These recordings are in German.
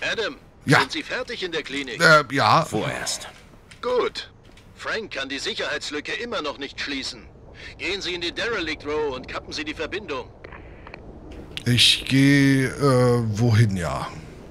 Adam, Ja. sind Sie fertig in der Klinik? Ja. Vorerst. Gut. Frank kann die Sicherheitslücke immer noch nicht schließen. Gehen Sie in die Derelict Row und kappen Sie die Verbindung. Ich gehe, wohin, ja.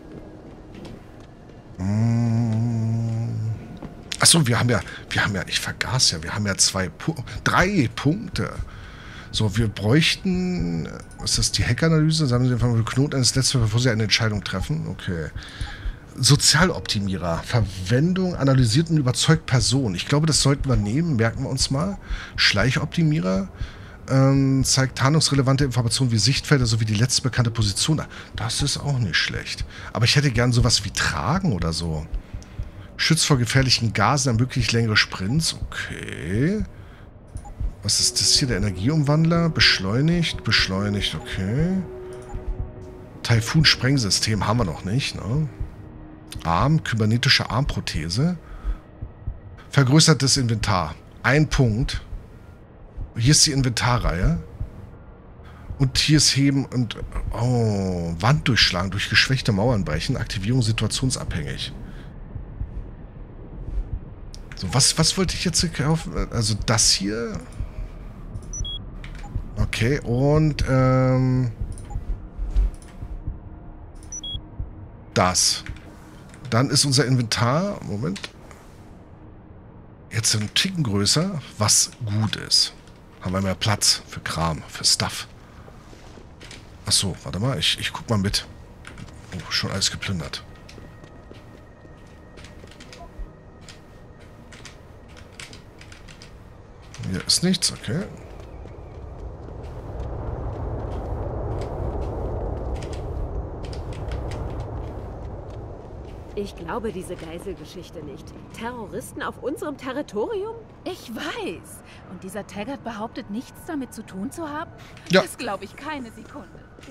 Achso, wir haben ja, ich vergaß ja, wir haben ja 3 Punkte. So, wir bräuchten, was ist die Hackanalyse? Sammeln Sie einfach mal den Knoten eines Netzwerks, bevor Sie eine Entscheidung treffen. Okay. Sozialoptimierer. Verwendung analysiert und überzeugt Personen. Ich glaube, das sollten wir nehmen, merken wir uns mal. Schleichoptimierer. Zeigt tarnungsrelevante Informationen wie Sichtfelder sowie die letzte bekannte Position. Das ist auch nicht schlecht. Aber ich hätte gern sowas wie Tragen oder so. Schützt vor gefährlichen Gasen, ermöglicht längere Sprints. Okay. Was ist das hier? Der Energieumwandler. Beschleunigt, okay. Taifun-Sprengsystem haben wir noch nicht, ne? Arm, kybernetische Armprothese. Vergrößertes Inventar. 1 Punkt. Hier ist die Inventarreihe. Und hier ist Heben und... Oh, Wand durchschlagen, durch geschwächte Mauern brechen. Aktivierung situationsabhängig. So, was wollte ich jetzt kaufen? Also das hier. Okay, und das. Dann ist unser Inventar, Moment, jetzt ein Ticken größer, was gut ist. Haben wir mehr Platz für Kram, für Stuff. Achso, warte mal, ich guck mal mit. Oh, schon alles geplündert. Hier ist nichts, okay. Ich glaube diese Geiselgeschichte nicht. Terroristen auf unserem Territorium? Ich weiß. Und dieser Taggart behauptet, nichts damit zu tun zu haben? Ja. Das glaube ich keine Sekunde.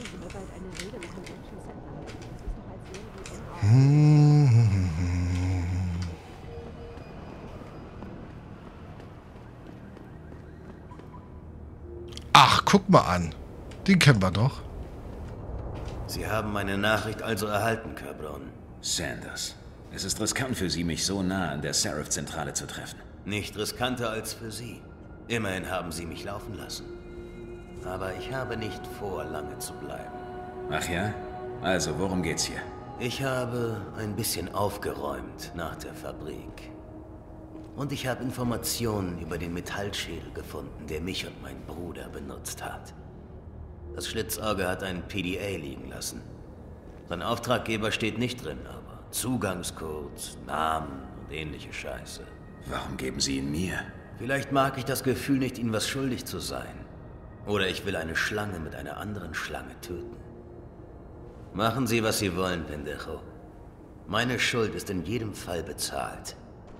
Ach, guck mal an. Den kennen wir doch. Sie haben meine Nachricht also erhalten, Cabron. Sanders, es ist riskant für Sie, mich so nah an der Seraph-Zentrale zu treffen. Nicht riskanter als für Sie. Immerhin haben Sie mich laufen lassen. Aber ich habe nicht vor, lange zu bleiben. Ach ja? Also, worum geht's hier? Ich habe ein bisschen aufgeräumt nach der Fabrik. Und ich habe Informationen über den Metallschädel gefunden, der mich und mein Bruder benutzt hat. Das Schlitzauge hat einen PDA liegen lassen. Sein Auftraggeber steht nicht drin, aber Zugangscodes, Namen und ähnliche Scheiße. Warum geben Sie ihn mir? Vielleicht mag ich das Gefühl nicht, Ihnen was schuldig zu sein. Oder ich will eine Schlange mit einer anderen Schlange töten. Machen Sie, was Sie wollen, Pendejo. Meine Schuld ist in jedem Fall bezahlt.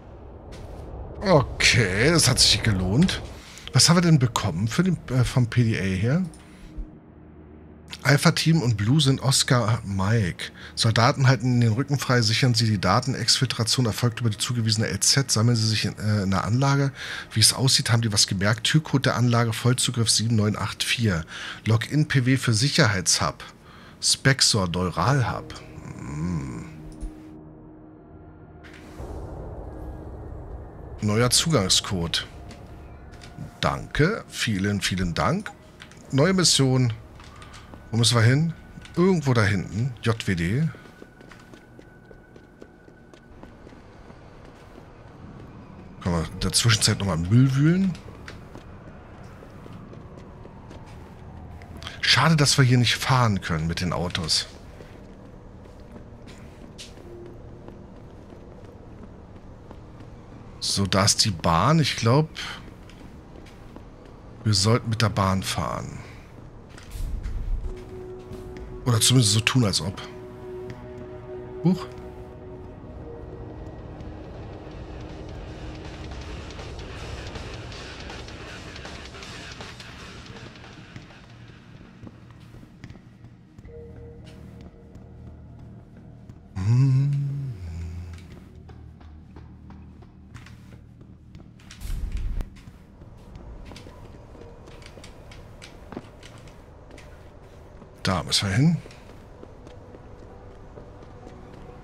Okay, das hat sich gelohnt. Was haben wir denn bekommen für den, vom PDA her? Alpha Team und Blue sind Oscar Mike. Soldaten halten den Rücken frei, sichern sie die Daten. Exfiltration erfolgt über die zugewiesene LZ. Sammeln sie sich in einer Anlage. Wie es aussieht, haben die was gemerkt. Türcode der Anlage, Vollzugriff 7984. Login PW für Sicherheitshub. Spexor Neuralhub. Neuer Zugangscode. Danke. Vielen, vielen Dank. Neue Mission. Wo müssen wir hin? Irgendwo da hinten. JWD. Können wir in der Zwischenzeit nochmal Müll wühlen? Schade, dass wir hier nicht fahren können mit den Autos. So, da ist die Bahn. Ich glaube, wir sollten mit der Bahn fahren. Oder zumindest so tun, als ob. Huch. Da müssen wir hin.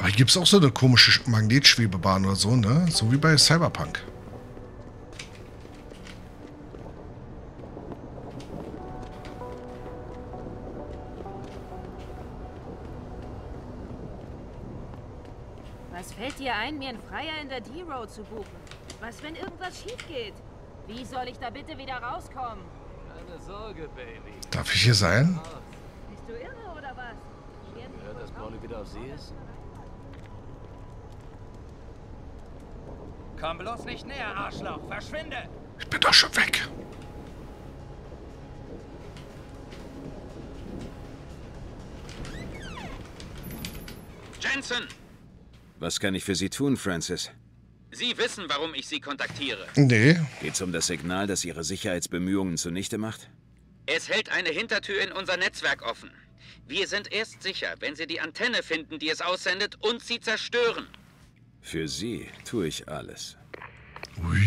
hier gibt es auch so eine komische Magnetschwebebahn oder so, ne? So wie bei Cyberpunk. Was fällt dir ein, mir einen Freier in der D-Road zu buchen? Was, wenn irgendwas schief geht? Wie soll ich da bitte wieder rauskommen? Keine Sorge, Baby. Darf ich hier sein? Bist du irre oder was? Hört, dass Pauli wieder auf See ist? Komm bloß nicht näher, Arschloch. Verschwinde! Ich bin doch schon weg. Jensen! Was kann ich für Sie tun, Francis? Sie wissen, warum ich Sie kontaktiere. Nee. Geht's um das Signal, das Ihre Sicherheitsbemühungen zunichte macht? Es hält eine Hintertür in unser Netzwerk offen. Wir sind erst sicher, wenn Sie die Antenne finden, die es aussendet, und sie zerstören. Für Sie tue ich alles. Ui.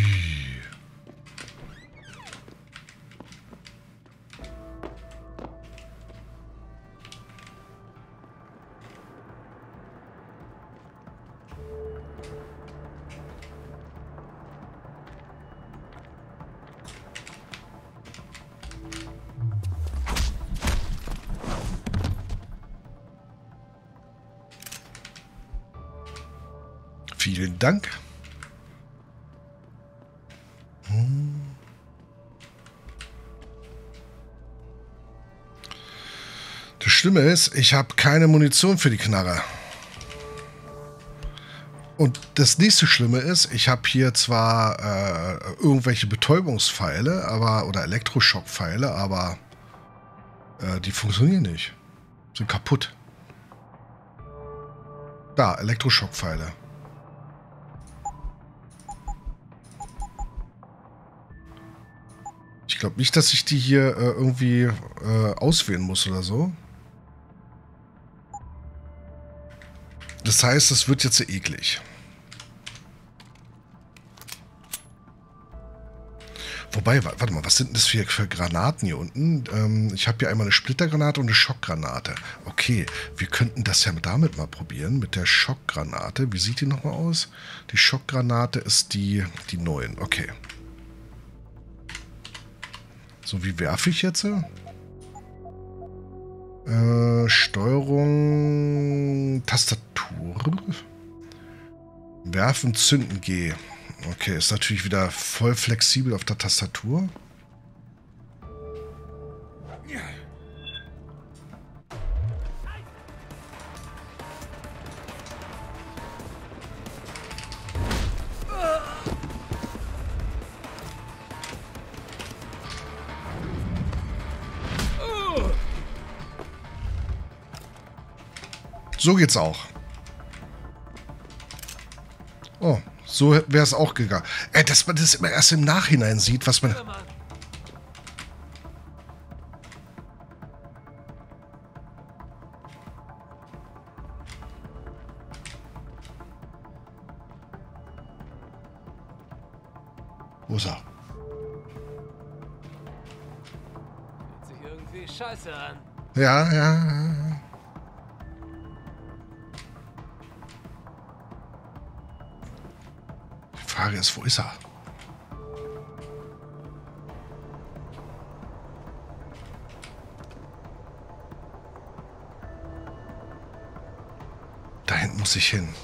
Vielen Dank. Das Schlimme ist, ich habe keine Munition für die Knarre. Und das nächste Schlimme ist, ich habe hier zwar irgendwelche Betäubungspfeile, oder Elektroschockpfeile, aber die funktionieren nicht. Sind kaputt. Da, Elektroschockpfeile. Ich glaube nicht, dass ich die hier irgendwie auswählen muss oder so. Das heißt, das wird jetzt eklig. Wobei, warte mal, was sind denn das für Granaten hier unten? Ich habe hier einmal eine Splittergranate und eine Schockgranate. Okay, wir könnten das ja damit mal probieren, mit der Schockgranate. Wie sieht die nochmal aus? Die Schockgranate ist die 9. Okay. So, wie werfe ich jetzt? Steuerung, Tastatur. Werfen, zünden, G. Okay, ist natürlich wieder voll flexibel auf der Tastatur. So geht's auch. Oh, so wäre es auch gegangen. Dass man das immer erst im Nachhinein sieht, was man... Wo ist er? Fühlt sich irgendwie scheiße an. Ja. Die Frage ist, wo ist er? Da hinten muss ich hin.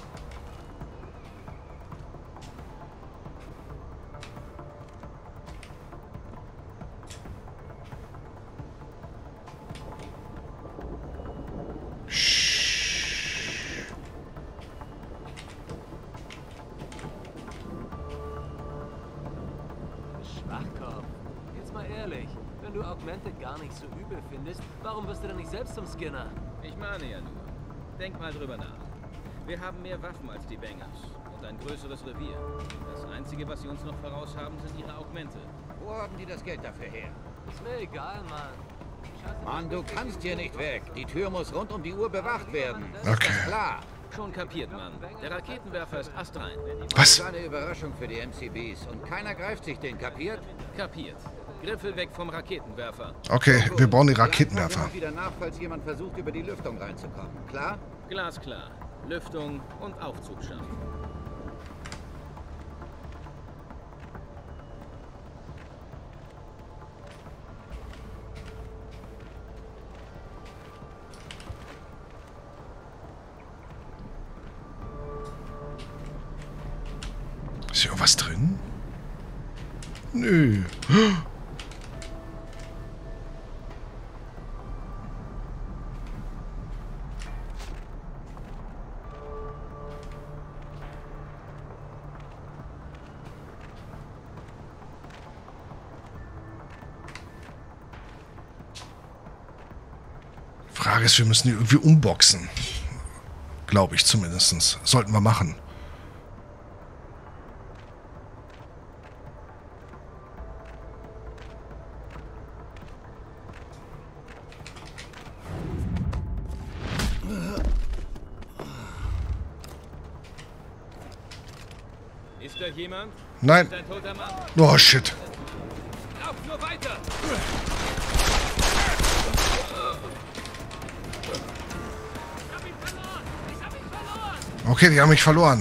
Schwachkopf. Jetzt mal ehrlich, wenn du Augmented gar nicht so übel findest, warum wirst du dann nicht selbst zum Skinner? Ich mahne ja nur. Denk mal drüber nach. Wir haben mehr Waffen als die Bangers und ein größeres Revier. Das Einzige, was sie uns noch voraus haben, sind ihre Augmente. Wo haben die das Geld dafür her? Ist mir egal, Mann. Scheiße, Mann, du kannst hier nicht weg. Die Tür muss rund um die Uhr bewacht werden. Okay. Ist klar. Schon kapiert, Mann. Der Raketenwerfer ist astrein. Was? Eine Überraschung für die MCBs und keiner greift sich den, kapiert? Kapiert. Griffel weg vom Raketenwerfer. Okay, wir bauen die Wir Raketenwerfer. antworten wieder nach, falls jemand versucht, über die Lüftung reinzukommen. Klar? Glasklar. Lüftung und Aufzug schaffen. Ist hier irgendwas drin? Nö. Frage ist, wir müssen die irgendwie umboxen. Glaube ich zumindest. Sollten wir machen. Ist da jemand? Nein. Ist ein toter Mann? Oh, shit. Lauf nur weiter! Okay, die haben mich verloren.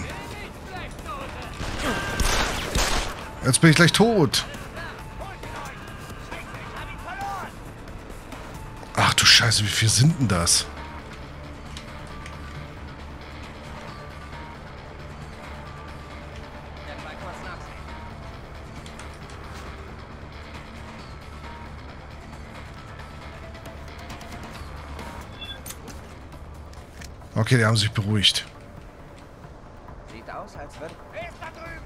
Jetzt bin ich gleich tot. Ach du Scheiße, wie viel sind denn das? Okay, die haben sich beruhigt. Sieht aus, als würde... Wer ist da drüben?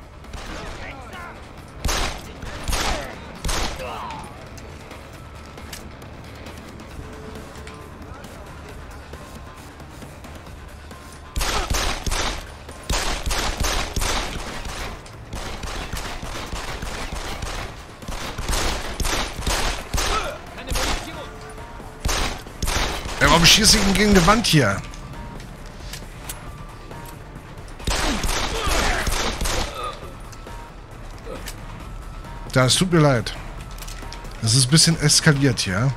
Ja, warum schießt ich ihn gegen die Wand hier? Ja, es tut mir leid. Es ist ein bisschen eskaliert hier.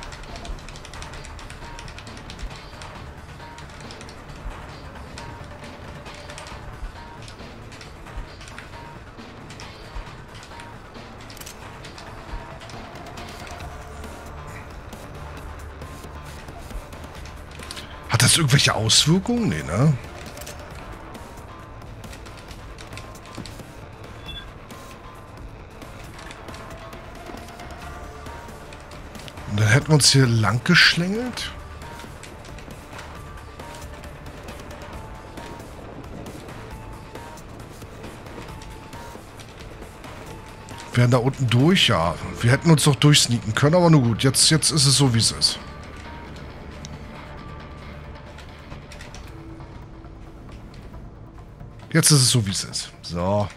Hat das irgendwelche Auswirkungen? Nee, ne? Und dann hätten wir uns hier lang geschlängelt. Wir wären da unten durch, ja. Wir hätten uns doch durchsneaken können, aber nur gut. Jetzt ist es so, wie es ist. Jetzt ist es so, wie es ist. So.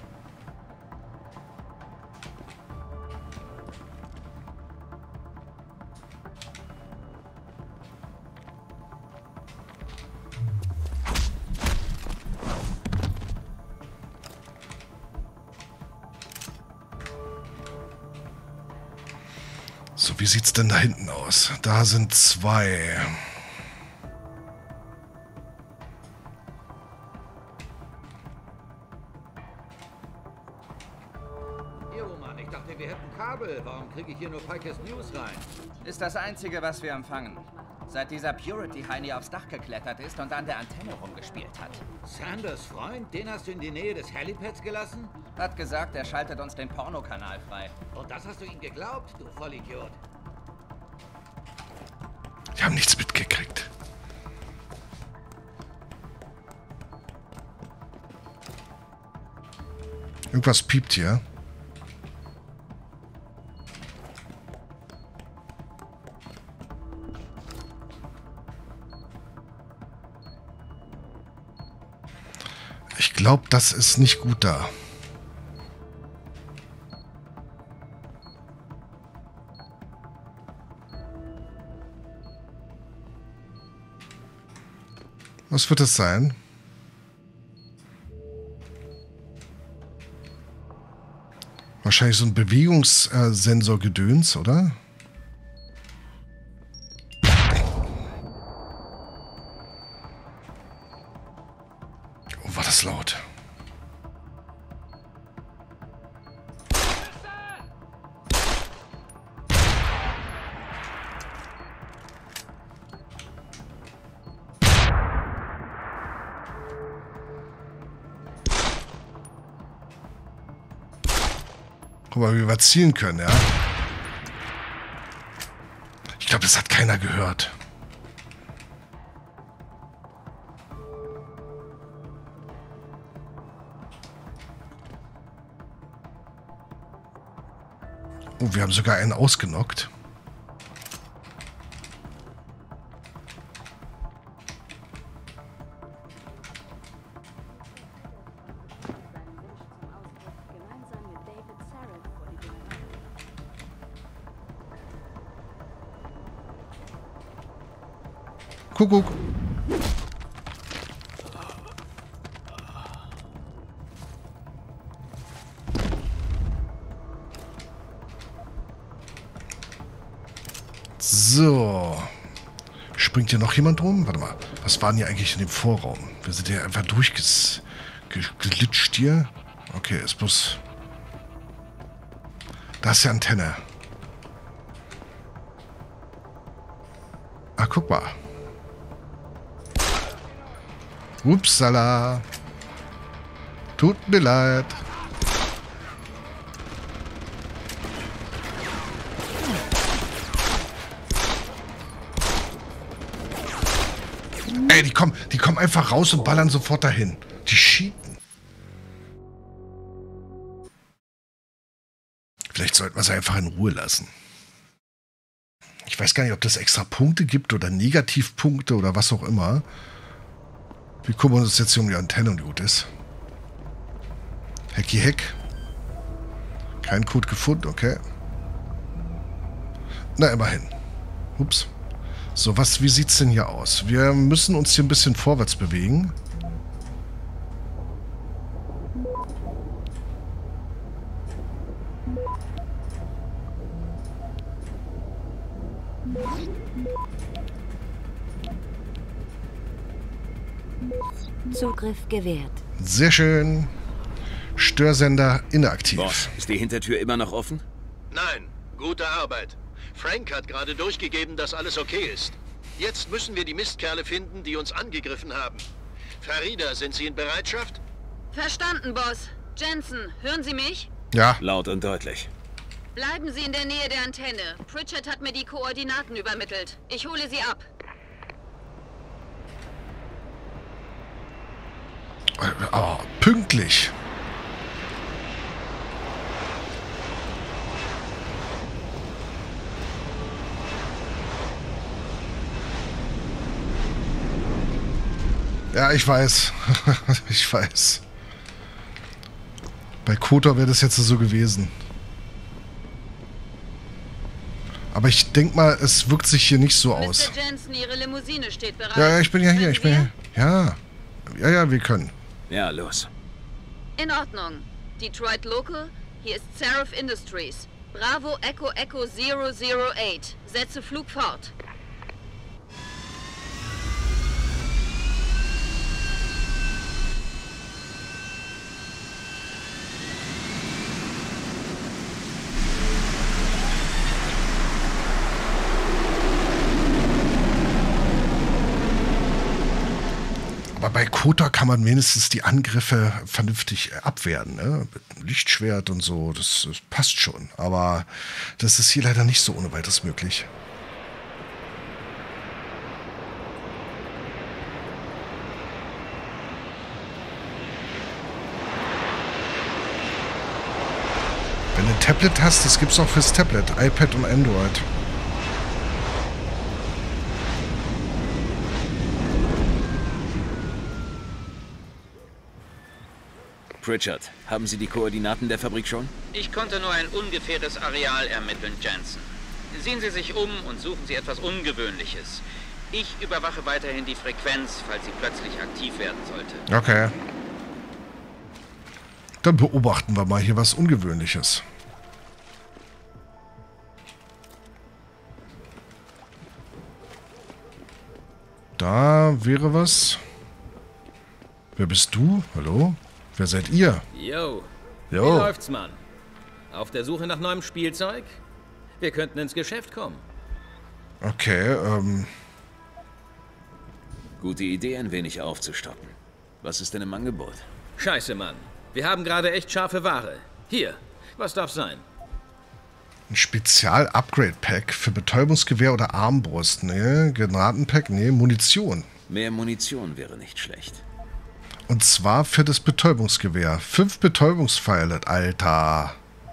So, wie sieht's denn da hinten aus? Da sind zwei. Mann, ich dachte, wir hätten Kabel. Warum kriege ich hier nur Pikers News rein? Ist das Einzige, was wir empfangen. Seit dieser Purity-Heini aufs Dach geklettert ist und an der Antenne rumgespielt hat. Sanders Freund? Den hast du in die Nähe des Helipads gelassen? Hat gesagt, er schaltet uns den Pornokanal frei. Und das hast du ihm geglaubt, du Vollidiot? Die haben nichts mitgekriegt. Irgendwas piept hier. Ich glaube, das ist nicht gut da. Was wird es sein? Wahrscheinlich so ein Bewegungssensor-Gedöns, oder? Oh, war das laut. Guck mal, wie wir zielen können, ja? Ich glaube, das hat keiner gehört. Oh, wir haben sogar einen ausgenockt. Kuckuck. So. Springt hier noch jemand rum? Warte mal. Was war denn hier eigentlich in dem Vorraum? Wir sind hier einfach durchgeglitscht hier. Okay, ist bloß... Da ist die Antenne. Ach, guck mal. Upsala. Tut mir leid. Ey, die kommen einfach raus und ballern sofort dahin. Die cheaten. Vielleicht sollten wir sie einfach in Ruhe lassen. Ich weiß gar nicht, ob das extra Punkte gibt oder Negativpunkte oder was auch immer. Wir kümmern uns jetzt hier um die Antenne und gut ist. Hacky Hack. Kein Code gefunden, okay. Na, immerhin. Ups. So, wie sieht's denn hier aus? Wir müssen uns hier ein bisschen vorwärts bewegen. Zugriff gewährt. Sehr schön. Störsender inaktiv. Boss, ist die Hintertür immer noch offen? Nein, gute Arbeit. Frank hat gerade durchgegeben, dass alles okay ist. Jetzt müssen wir die Mistkerle finden, die uns angegriffen haben. Farida, sind Sie in Bereitschaft? Verstanden, Boss. Jensen, hören Sie mich? Ja. Laut und deutlich. Bleiben Sie in der Nähe der Antenne. Pritchard hat mir die Koordinaten übermittelt. Ich hole Sie ab. Oh, pünktlich. Ja, ich weiß. Ich weiß. Bei KOTOR wäre das jetzt so gewesen. Aber ich denke mal, es wirkt sich hier nicht so aus. Mr. Jensen, Ihre Limousine steht bereit. Ja, ich bin ja hier. Ich bin hier. Ja. Ja, wir können. Ja, los. In Ordnung. Detroit Local, hier ist Seraph Industries. Bravo Echo Echo 008. Setze Flug fort. Aber bei KOTOR kann man wenigstens die Angriffe vernünftig abwehren, ne? Mit einem Lichtschwert und so, das passt schon. Aber das ist hier leider nicht so ohne weiteres möglich. Wenn du ein Tablet hast, das gibt's auch fürs Tablet, iPad und Android. Pritchard, haben Sie die Koordinaten der Fabrik schon? Ich konnte nur ein ungefähres Areal ermitteln, Jensen. Sehen Sie sich um und suchen Sie etwas Ungewöhnliches. Ich überwache weiterhin die Frequenz, falls sie plötzlich aktiv werden sollte. Okay. Dann beobachten wir mal hier was Ungewöhnliches. Da wäre was. Wer bist du? Hallo? Wer seid ihr? Yo. Jo. Wie läuft's, Mann? Auf der Suche nach neuem Spielzeug? Wir könnten ins Geschäft kommen. Okay, Gute Idee, ein wenig aufzustocken. Was ist denn im Angebot? Scheiße, Mann. Wir haben gerade echt scharfe Ware. Hier, was darf sein? ein Spezial-Upgrade-Pack für Betäubungsgewehr oder Armbrust. Ne, Granatenpack, ne, Munition. Mehr Munition wäre nicht schlecht. Und zwar für das Betäubungsgewehr. 5 Betäubungspfeile, Alter.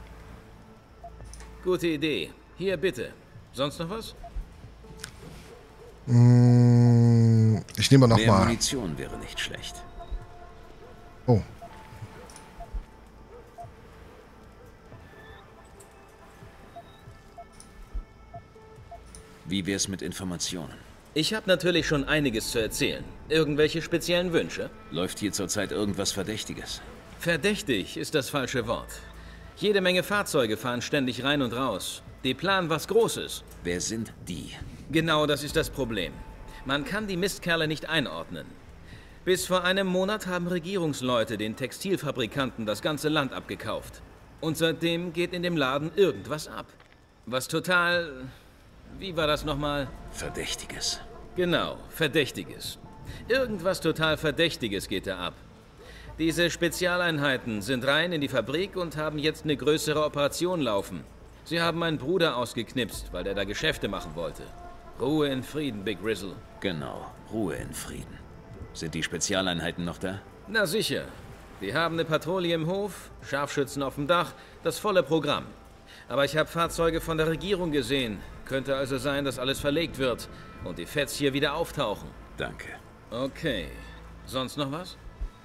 Gute Idee. Hier, bitte. Sonst noch was? Ich nehme noch Mehr mal. Munition wäre nicht schlecht. Oh. Wie wär's mit Informationen? Ich habe natürlich schon einiges zu erzählen. Irgendwelche speziellen Wünsche? Läuft hier zurzeit irgendwas Verdächtiges? Verdächtig ist das falsche Wort. Jede Menge Fahrzeuge fahren ständig rein und raus. Die planen was Großes. Wer sind die? Genau, das ist das Problem. Man kann die Mistkerle nicht einordnen. Bis vor einem Monat haben Regierungsleute den Textilfabrikanten das ganze Land abgekauft. Und seitdem geht in dem Laden irgendwas ab. Was total... Wie war das nochmal? Verdächtiges. Genau, Verdächtiges. Irgendwas total Verdächtiges geht da ab. Diese Spezialeinheiten sind rein in die Fabrik und haben jetzt eine größere Operation laufen. Sie haben meinen Bruder ausgeknipst, weil der da Geschäfte machen wollte. Ruhe in Frieden, Big Rizzle. Genau, Ruhe in Frieden. Sind die Spezialeinheiten noch da? Na sicher. Die haben eine Patrouille im Hof, Scharfschützen auf dem Dach, das volle Programm. Aber ich habe Fahrzeuge von der Regierung gesehen. Könnte also sein, dass alles verlegt wird und die Feds hier wieder auftauchen. Danke. Okay. Sonst noch was?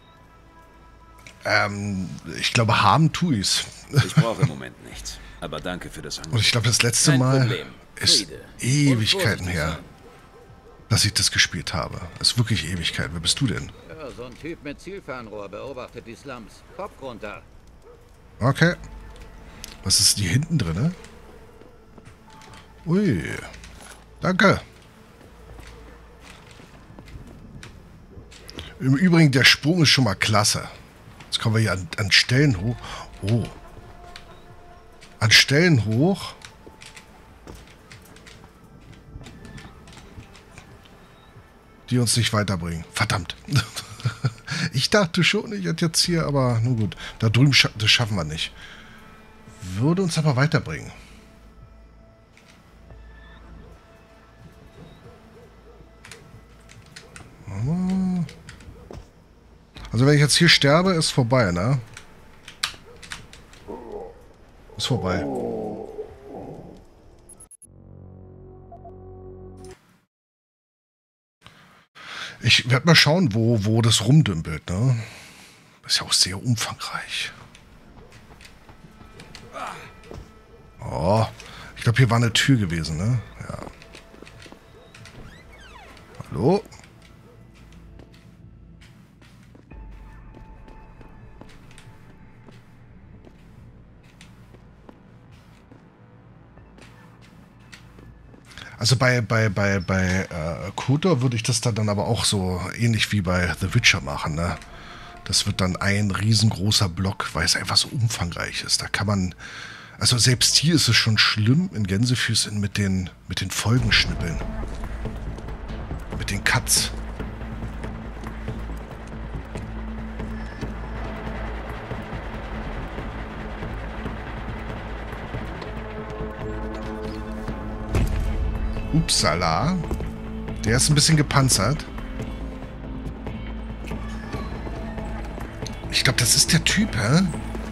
Ich glaube, haben tue ich's. Ich brauche im Moment nichts. Aber danke für das Angebot. Und ich glaube, das letzte Mal ist Ewigkeiten her, dass ich das gespielt habe. Das ist wirklich Ewigkeiten. Wer bist du denn? Ja, so ein Typ mit Zielfernrohr beobachtet die Slums. Kopf runter. Okay. Was ist die hinten drin? Ui. Danke. Im Übrigen, der Sprung ist schon mal klasse. Jetzt kommen wir hier an Stellen hoch. Oh. An Stellen hoch. Die uns nicht weiterbringen. Verdammt. Ich dachte schon, ich hätte jetzt hier, aber nun gut. Da drüben, das schaffen wir nicht. Würde uns aber weiterbringen. Also wenn ich jetzt hier sterbe, ist vorbei, ne? Ist vorbei. Ich werde mal schauen, wo das rumdümpelt, ne? Das ist ja auch sehr umfangreich. Oh, ich glaube, hier war eine Tür gewesen, ne? Ja. Hallo? Also bei Kotor würde ich das dann aber auch so ähnlich wie bei The Witcher machen, ne? Das wird dann ein riesengroßer Block, weil es einfach so umfangreich ist. Da kann man, also selbst hier ist es schon schlimm in Gänsefüßchen mit den Folgenschnippeln. Mit den Cuts. Upsala. Der ist ein bisschen gepanzert. Ich glaube, das ist der Typ, hä?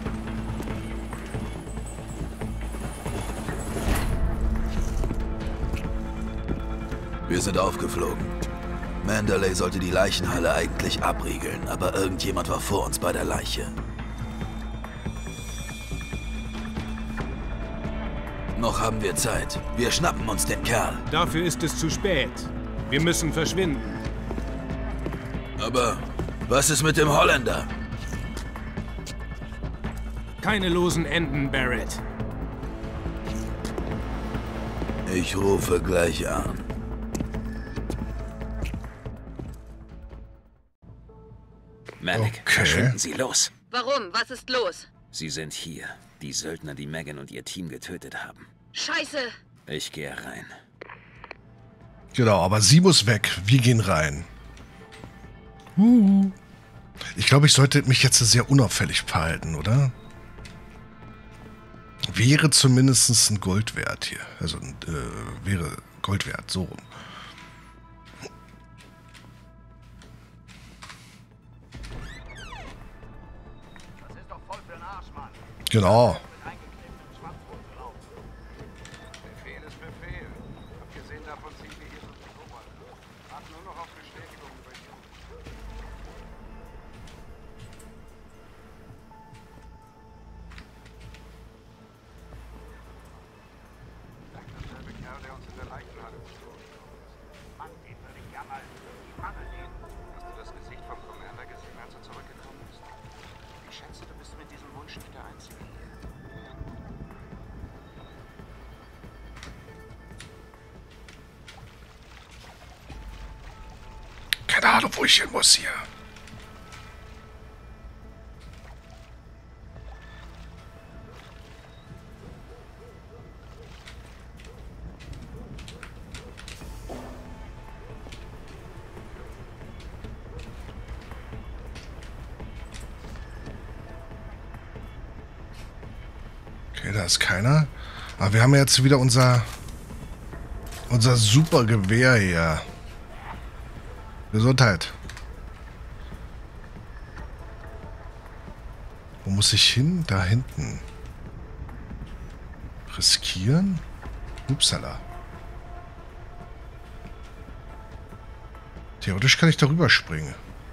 Wir sind aufgeflogen. Mandalay sollte die Leichenhalle eigentlich abriegeln, aber irgendjemand war vor uns bei der Leiche. Noch haben wir Zeit. Wir schnappen uns den Kerl. Dafür ist es zu spät. Wir müssen verschwinden. Aber was ist mit dem Holländer? Keine losen Enden, Barrett. Ich rufe gleich an. Malik, Okay. verschwinden Sie, los! Warum? Was ist los? Sie sind hier. Die Söldner, die Megan und ihr Team getötet haben. Scheiße! Ich gehe rein. Genau, aber sie muss weg. Wir gehen rein. Ich glaube, ich sollte mich jetzt sehr unauffällig verhalten, oder? Wäre zumindest ein Gold wert hier. Also, wäre Gold wert, so rum. Genau. Befehl ist Befehl. Abgesehen davon ziehen wir hier so viel Ober. Warten nur noch auf Bestätigung über Jungen. Vielleicht derselbe Kerl, der uns in der Leichenhalle gestohlen hat. Mann, den würde ich ja mal in die Pfanne nehmen. Hast du das Gesicht vom Commander gesehen, als er zurückgekommen ist? Ich schätze, du bist mit diesem Wunsch nicht der Einzige hier. Keine Ahnung, wo ich hin muss hier. Okay, da ist keiner. Aber wir haben jetzt wieder unser super Gewehr hier. Gesundheit. Wo muss ich hin? Da hinten. Riskieren? Upsala. Theoretisch kann ich darüber springen.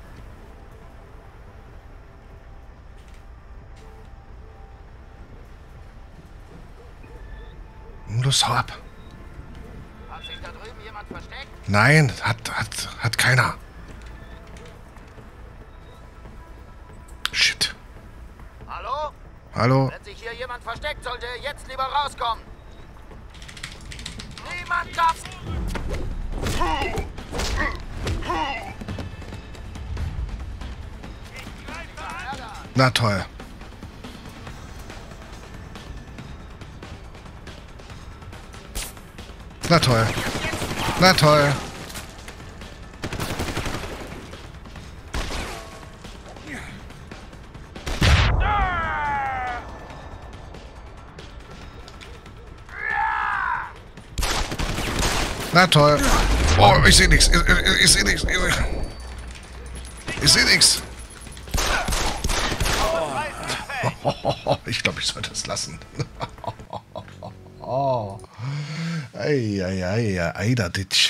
Los, hau ab. Hat sich da drüben jemand versteckt? Nein, hat keiner. Shit. Hallo? Hallo? Wenn sich hier jemand versteckt, sollte er jetzt lieber rauskommen. Niemand darf... Na toll. Na toll. Na toll. Na toll. Oh, ich sehe nichts. Ich sehe nichts. Ich sehe nichts. Ich glaube, ich sollte es lassen. Oh. Eieiei, Eiderditsch.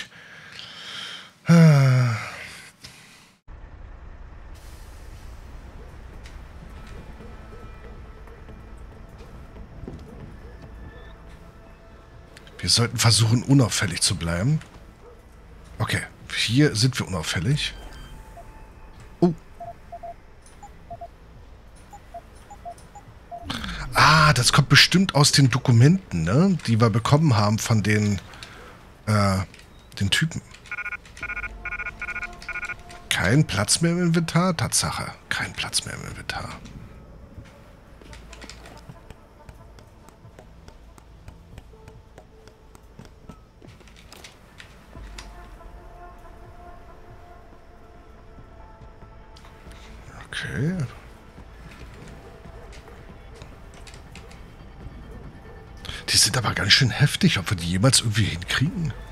Wir sollten versuchen, unauffällig zu bleiben. Okay, hier sind wir unauffällig. Oh. Ah, das kommt bestimmt aus den Dokumenten, ne? Die wir bekommen haben von den Typen. Kein Platz mehr im Inventar? Tatsache, kein Platz mehr im Inventar. Okay. Die sind aber ganz schön heftig, ob wir die jemals irgendwie hinkriegen.